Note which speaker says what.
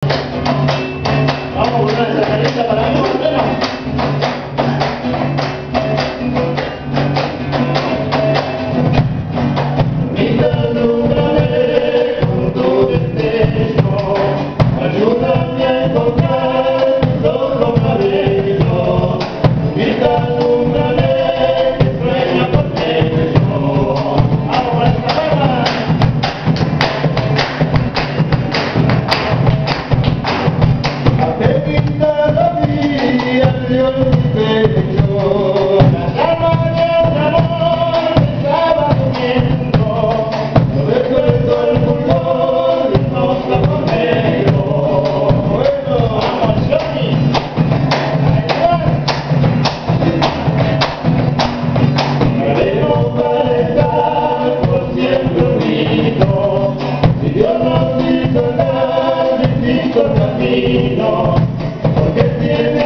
Speaker 1: Vamos con una sacadita para mí, Marcelo. Alúmbrame con tu destello, ayúdame a encontrar los cabellos. Alúmbrame que sueña con ello. ¡Vamos con esta palma! Apetita la vida de un pecho, la llama del amor estaba durmiendo. Recuerdo el color de rosa con negro. Bueno, vamos, Johnny. Navego para estar por siempre unidos. Si Dios nos hizo andar distintos caminos, porque tiene